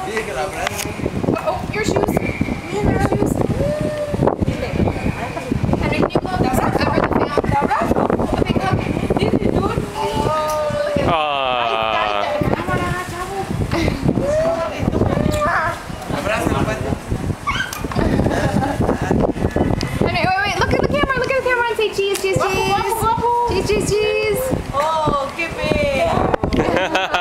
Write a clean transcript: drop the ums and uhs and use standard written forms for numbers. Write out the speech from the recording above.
Oh, your shoes. Your shoes. Henry, can you blow this over the fan? Okay, go. Henry, wait, look at the camera and say cheese, cheese, cheese. Cheese, cheese, cheese. Oh, qué feo.